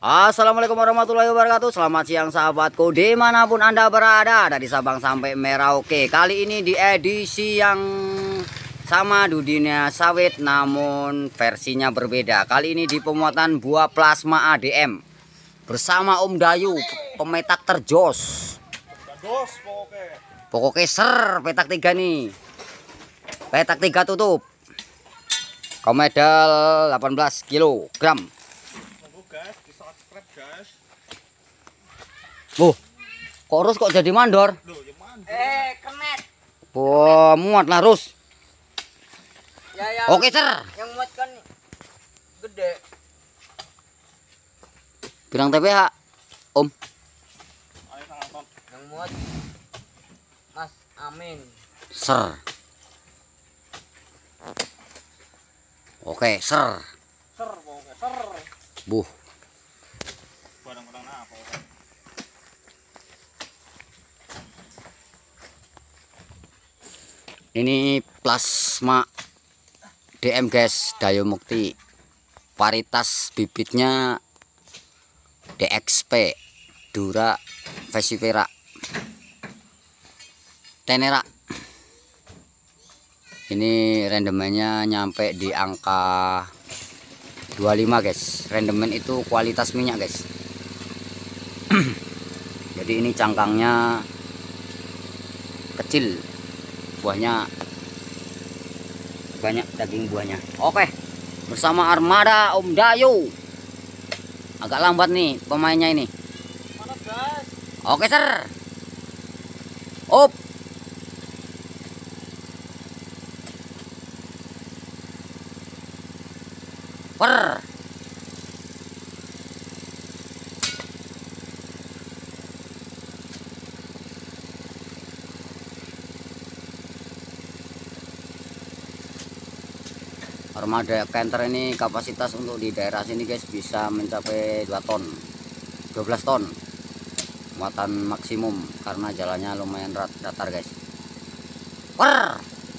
Assalamualaikum warahmatullahi wabarakatuh. Selamat siang sahabatku dimanapun anda berada, dari Sabang sampai Merauke. Kali ini di edisi yang sama di dunia sawit, namun versinya berbeda. Kali ini di pemuatan buah plasma ADM bersama Om Dayu, pemetak terjos. Pokoknya ser petak 3 nih. Petak 3 tutup. Komedal 18 kg. Korus kok jadi mandor? Kemet. Wah, muat lah Rus. Ya, Oke, ser. yang muat kan gede. Bilang TPH, Om. Yang muat Mas Amin. Ser. Oke, ser. Ser, pokoknya ser. Buh. Barang-barang apa? Ini plasma DM guys, Dayu Mukti. Varietas bibitnya DXP, Dura Vesivera, Tenera. Ini rendemennya nyampe di angka 25 guys. Rendemen itu kualitas minyak guys. Jadi ini cangkangnya kecil, buahnya banyak, daging buahnya. Oke, bersama armada Om Dayu. Agak lambat nih pemainnya ini. Mana, guys? Oke, ser. Up. Per. Armada Canter ini kapasitas untuk di daerah sini guys bisa mencapai 2 ton, 12 ton muatan maksimum karena jalannya lumayan datar guys. Per.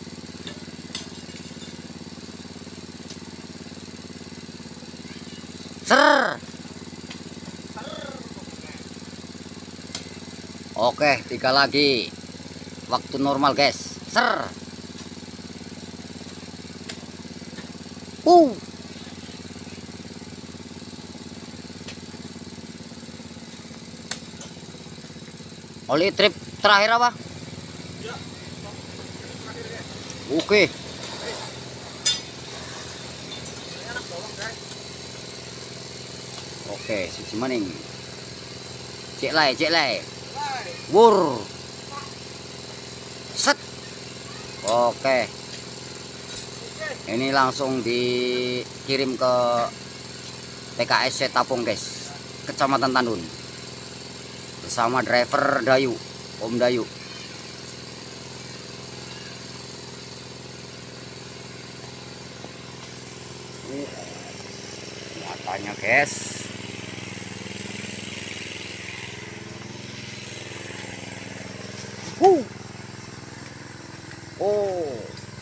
Ser. Oke, 3 lagi. Waktu normal guys. Ser. Oli trip terakhir apa? Oke. Oke, siji maning. Cek lai. Wur. Set. Oke. Ini langsung dikirim ke TKSC Tapung guys, Kecamatan Tandun. Bersama driver Dayu, Om Dayu. Matanya guys. Oh.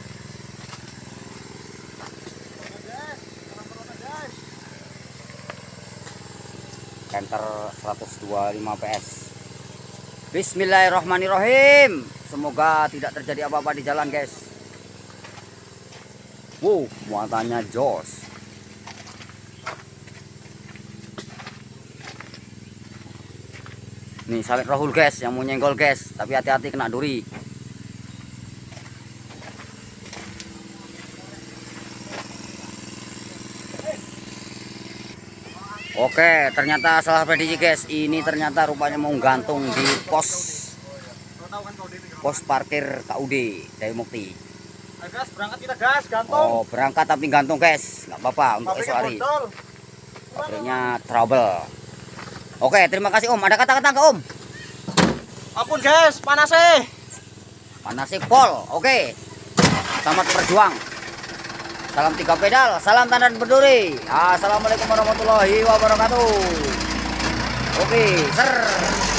Canter 125 PS. Bismillahirrahmanirrahim. Semoga tidak terjadi apa-apa di jalan guys. Muatannya jos. Nih sawit rohul guys, yang mau nyenggol guys, tapi hati-hati kena duri. Oke, ternyata salah prediksi guys. Ini ternyata rupanya mau gantung di pos parkir KUD Dayu Mukti. Gas, berangkat kita gas, gantung. Oh, berangkat tapi gantung guys. Nggak apa-apa untuk esok hari. Pabriknya trouble. Oke, terima kasih Om. Ada kata-kata nggak Om? Ampun guys, panas sih. Panas sih pol. Oke. Selamat berjuang. Salam 3 pedal, salam tandan berduri. Assalamualaikum warahmatullahi wabarakatuh. Oke, ser.